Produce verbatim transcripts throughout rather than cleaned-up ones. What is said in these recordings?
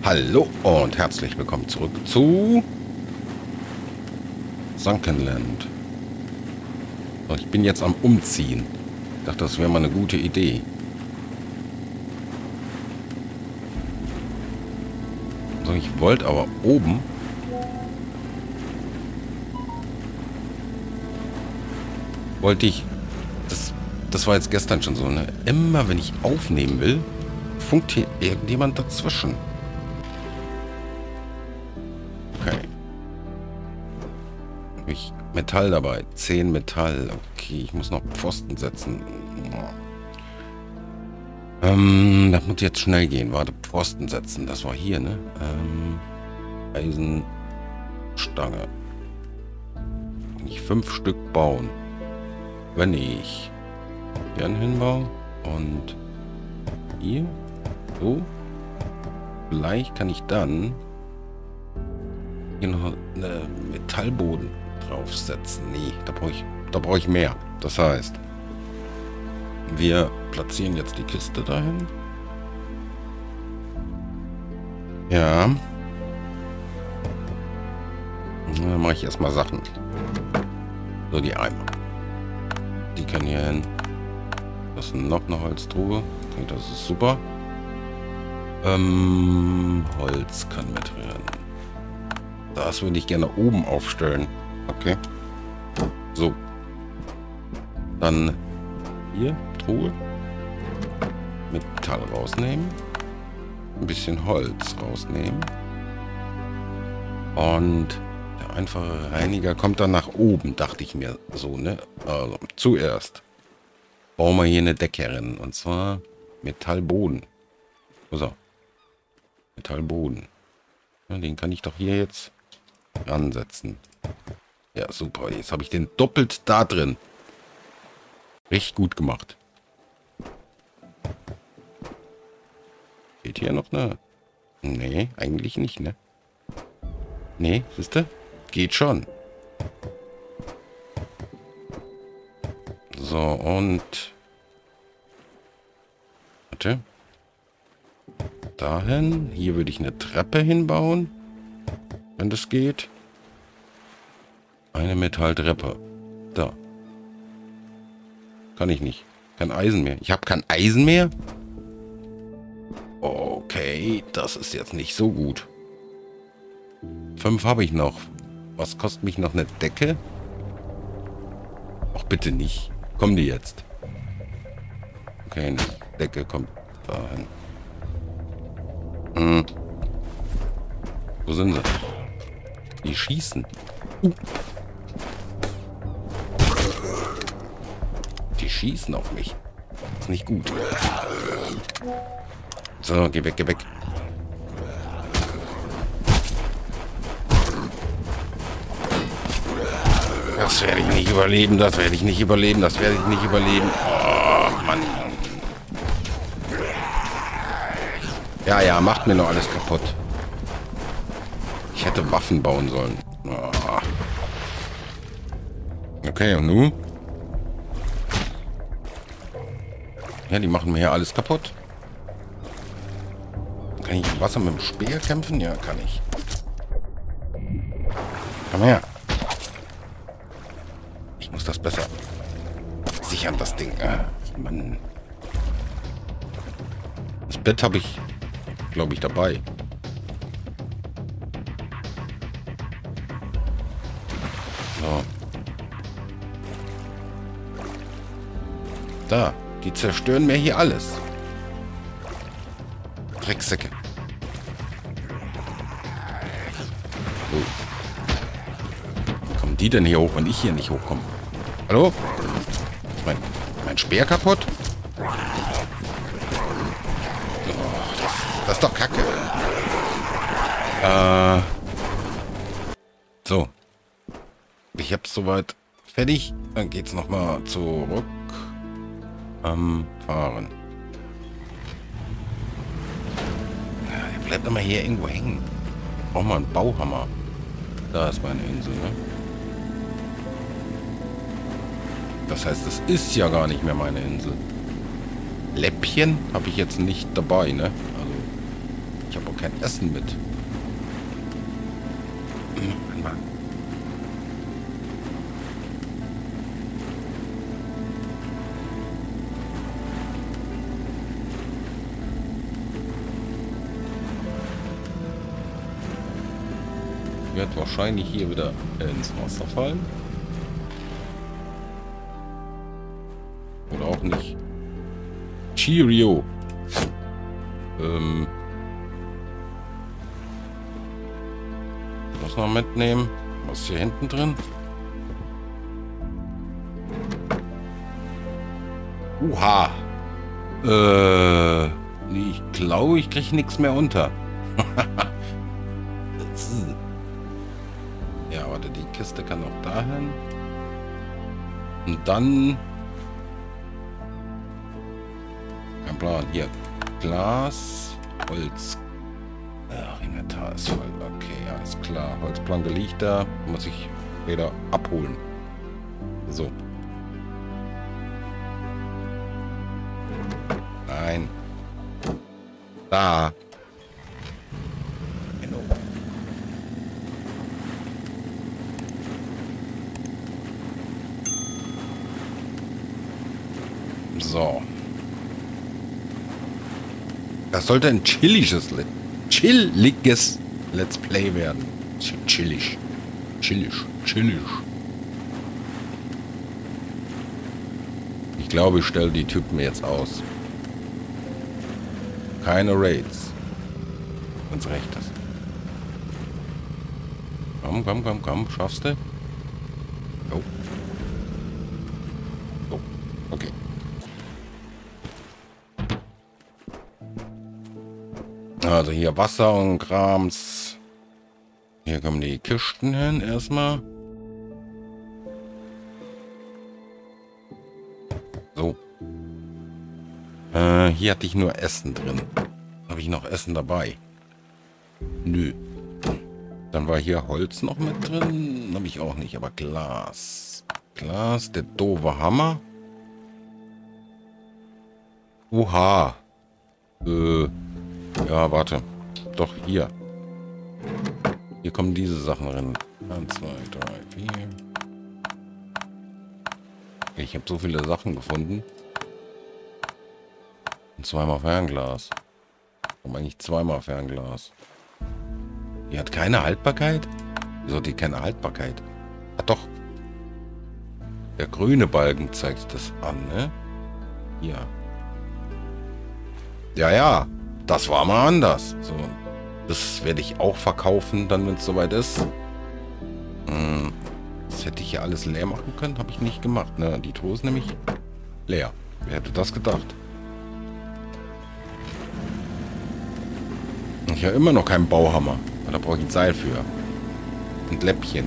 Hallo und herzlich willkommen zurück zu Sunkenland. So, ich bin jetzt am Umziehen. Ich dachte, das wäre mal eine gute Idee. So, ich wollte aber oben wollte ich das, das war jetzt gestern schon so, ne? Immer wenn ich aufnehmen will, funkt hier irgendjemand dazwischen. Okay. Habe ich Metall dabei? zehn Metall. Okay, ich muss noch Pfosten setzen. Ähm, das muss jetzt schnell gehen. Warte, Pfosten setzen. Das war hier, ne? Ähm, Eisenstange. Kann ich fünf Stück bauen. Wenn ich hier einen hinbaue und hier so, vielleicht kann ich dann hier noch einen Metallboden draufsetzen. Nee, da brauche ich, da brauche ich mehr. Das heißt, wir platzieren jetzt die Kiste dahin. Ja. Und dann mache ich erstmal Sachen. So, die Eimer. Die können hier hin. Das ist noch eine Holztruhe. Okay, das ist super. Ähm, Holz kann mit rein. Das würde ich gerne oben aufstellen. Okay. So. Dann hier, Truhe. Metall rausnehmen. Ein bisschen Holz rausnehmen. Und der einfache Reiniger kommt dann nach oben, dachte ich mir so, ne? Also, zuerst bauen wir hier eine Decke rein. Und zwar Metallboden. So. Metallboden. Ja, den kann ich doch hier jetzt ransetzen. Ja, super. Jetzt habe ich den doppelt da drin. Richtig gut gemacht. Geht hier noch eine... Nee, eigentlich nicht, ne? Nee, siehst du? Geht schon. So, und... Warte. Dahin. Hier würde ich eine Treppe hinbauen. Wenn das geht. Eine Metalltreppe. Da. Kann ich nicht. Kein Eisen mehr. Ich habe kein Eisen mehr? Okay, das ist jetzt nicht so gut. Fünf habe ich noch. Was kostet mich noch eine Decke? Ach, bitte nicht. Kommen die jetzt? Okay, eine Decke kommt dahin. Hm. Wo sind sie? Die schießen. Uh. Die schießen auf mich. Ist nicht gut. So, geh weg, geh weg. Das werde ich nicht überleben, das werde ich nicht überleben, das werde ich nicht überleben. Oh, Mann. Ja, ja, macht mir noch alles kaputt. Ich hätte Waffen bauen sollen. Oh. Okay, und nun? Ja, die machen mir ja alles kaputt. Kann ich im Wasser mit dem Speer kämpfen? Ja, kann ich. Komm her. Ich muss das besser sichern, das Ding. Ah, Mann. Das Bett habe ich, glaube ich, dabei. So. Da. Die zerstören mir hier alles. Drecksäcke. So. Wie kommen die denn hier hoch, wenn ich hier nicht hochkomme? Hallo? Ist mein, mein Speer kaputt? Oh, das, das ist doch Kacke. Äh. So. Ich hab's soweit fertig. Dann geht's nochmal zurück. Am Fahren. Ja, der bleibt immer hier irgendwo hängen. Braucht mal einen Bauhammer. Da ist meine Insel, ne? Das heißt, es ist ja gar nicht mehr meine Insel. Läppchen habe ich jetzt nicht dabei, ne? Also Ich habe auch kein Essen mit. Mann. Wird wahrscheinlich hier wieder ins Wasser fallen. Oder auch nicht. Cheerio. Ähm. Muss noch mitnehmen. Was ist hier hinten drin? Uha. Äh. Nee, ich glaube, ich kriege nichts mehr unter. Ja, warte, die Kiste kann auch dahin. Und dann... Kein Plan. Hier. Glas. Holz. Ach, Inventar ist voll. Okay, alles klar. Holzplanke liegt da. Muss ich wieder abholen. So. Nein. Da. Genau. So. Das sollte ein chilliges, chilliges Let's Play werden. Chillig. Chillig. Chillig. Ich glaube, ich stelle die Typen jetzt aus. Keine Raids. Wenn's recht ist. Komm, komm, komm, komm. Schaffst du? Oh. Oh. Okay. Also hier Wasser und Krams. Hier kommen die Kisten hin erstmal. So. Äh, hier hatte ich nur Essen drin. Habe ich noch Essen dabei? Nö. Dann war hier Holz noch mit drin. Habe ich auch nicht, aber Glas. Glas, der doofe Hammer. Oha. Äh, ja, warte. Doch, hier. Hier kommen diese Sachen rein. eins, zwei, drei, vier. Ich habe so viele Sachen gefunden. Und zweimal Fernglas. Warum eigentlich zweimal Fernglas? Die hat keine Haltbarkeit? Wieso hat die keine Haltbarkeit? Ah, doch. Der grüne Balken zeigt das an, ne? Hier. Ja, ja. Das war mal anders. So. Das werde ich auch verkaufen, dann, wenn es soweit ist. Hm. Das hätte ich ja alles leer machen können. Habe ich nicht gemacht, ne? Die Truhe ist nämlich leer. Wer hätte das gedacht? Ich habe immer noch keinen Bauhammer. Da brauche ich ein Seil für. Ein Läppchen.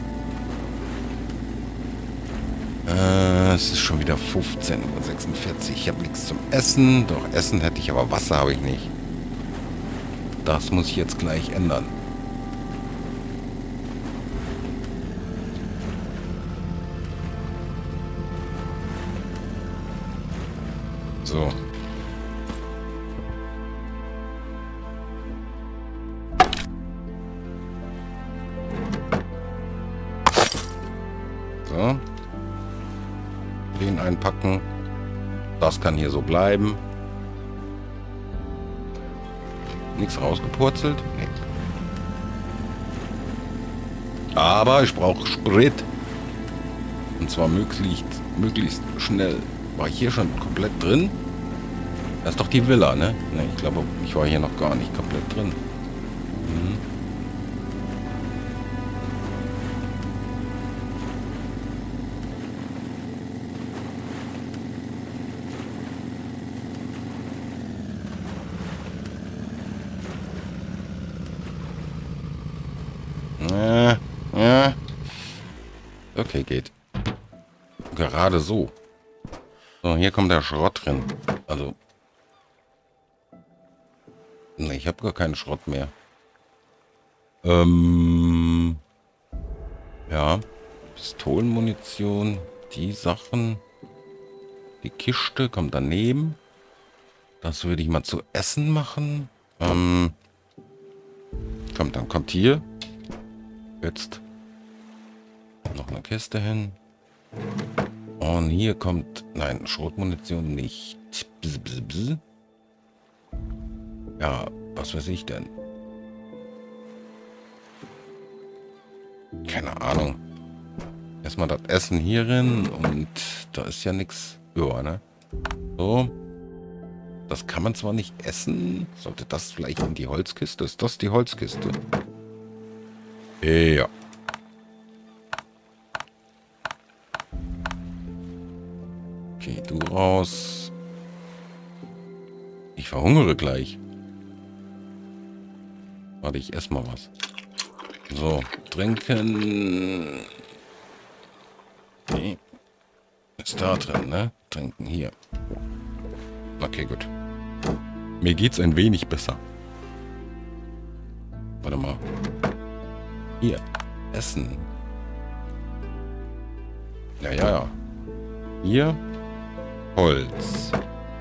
Äh, es ist schon wieder fünfzehn Uhr sechsundvierzig. Ich habe nichts zum Essen. Doch, Essen hätte ich, aber Wasser habe ich nicht. Das muss ich jetzt gleich ändern. So. So. Den einpacken. Das kann hier so bleiben. Nichts rausgepurzelt? Nee. Aber ich brauche Sprit. Und zwar möglichst, möglichst schnell. War ich hier schon komplett drin? Das ist doch die Villa, ne? Ne, ich glaube, ich war hier noch gar nicht komplett drin. Mhm. Ja, ja. Okay, geht. Gerade so. So, hier kommt der Schrott drin. Also. Ne, ich habe gar keinen Schrott mehr. Ähm. Ja. Pistolenmunition. Die Sachen. Die Kiste kommt daneben. Das würde ich mal zu essen machen. Ähm. Kommt, dann kommt hier. Jetzt noch eine Kiste hin. Und hier kommt... Nein, Schrotmunition nicht. Bzz, bzz, bzz. Ja, was weiß ich denn? Keine Ahnung. Erstmal das Essen hier rein und da ist ja nichts über, ne? So. Das kann man zwar nicht essen. Sollte das vielleicht in die Holzkiste? Ist das die Holzkiste? Ja. Okay, du raus. Ich verhungere gleich. Warte, ich esse mal was. So, trinken. Nee. Ist da drin, ne? Trinken hier. Okay, gut. Mir geht's ein wenig besser. Warte mal. Hier. Essen. Ja, ja, ja. Hier. Holz.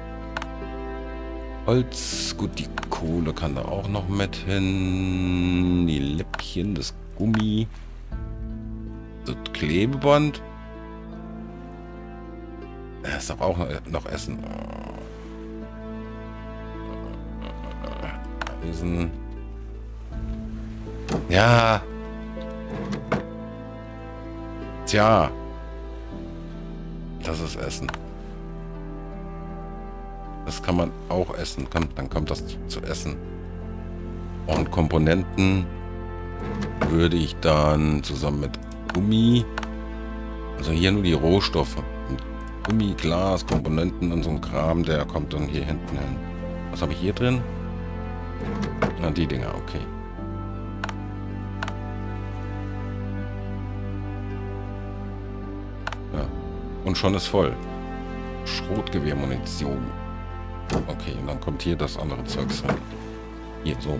Holz. Gut, die Kohle kann da auch noch mit hin. Die Läppchen, das Gummi. Das Klebeband. Das darf auch noch essen. Eisen. Ja. Tja. Das ist Essen. Das kann man auch essen. Kann, dann kommt das zu essen. Und Komponenten würde ich dann zusammen mit Gummi, also hier nur die Rohstoffe. Und Gummi, Glas, Komponenten und so ein Kram, der kommt dann hier hinten hin. Was habe ich hier drin? Ah, die Dinger, okay. Ja. Und schon ist voll. Schrotgewehrmunition. Okay, und dann kommt hier das andere Zeugs rein. Hier, so.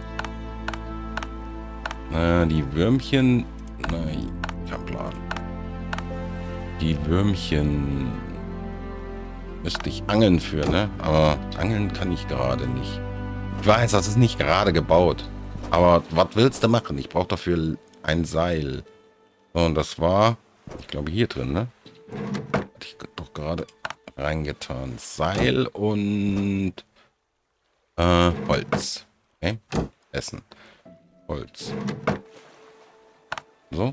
Na, die Würmchen... Nein, kein Plan. Die Würmchen... Müsste ich angeln für, ne? Aber angeln kann ich gerade nicht. Ich weiß, das ist nicht gerade gebaut. Aber was willst du machen? Ich brauche dafür ein Seil. So, und das war... Ich glaube hier drin, ne? Hatte ich doch gerade reingetan. Seil und... Äh, Holz. Okay? Essen. Holz. So.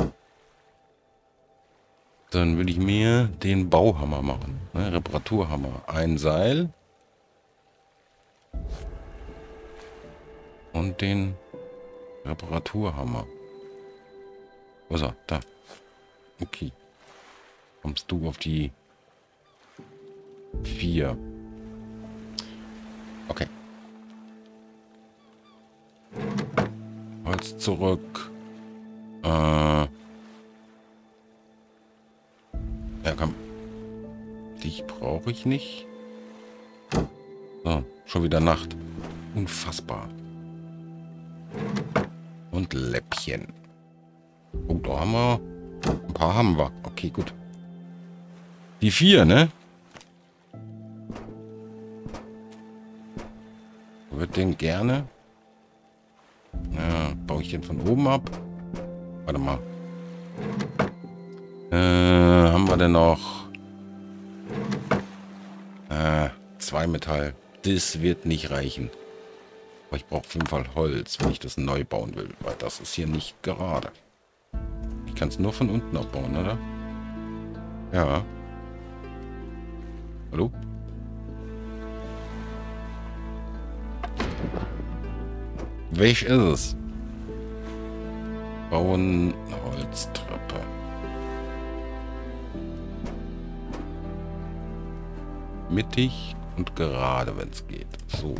Dann will ich mir den Bauhammer machen. Ne? Reparaturhammer. Ein Seil. Und den Reparaturhammer. Wo ist er? Da. Okay. Kommst du auf die vier. Okay. Holz zurück. Äh. Ja, komm. Dich brauche ich nicht. So, schon wieder Nacht. Unfassbar. Und Läppchen. Oh, da haben wir... Ein paar haben wir. Okay, gut. Die vier, ne? Wird den gerne... Ja, baue ich den von oben ab? Warte mal. Äh, haben wir denn noch... Äh, zwei Metall. Das wird nicht reichen. Aber ich brauche auf jeden Fall Holz, wenn ich das neu bauen will. Weil das ist hier nicht gerade. Ich kann es nur von unten abbauen, oder? Ja. Hallo? Welch ist es? Bauen Holztreppe. Mittig und gerade, wenn es geht. So.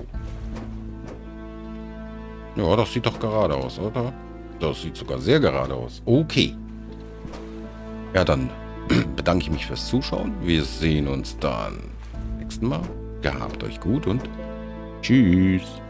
Ja, das sieht doch gerade aus, oder? Das sieht sogar sehr gerade aus. Okay. Ja, dann bedanke ich mich fürs Zuschauen. Wir sehen uns dann nächsten Mal. Gehabt euch gut und tschüss.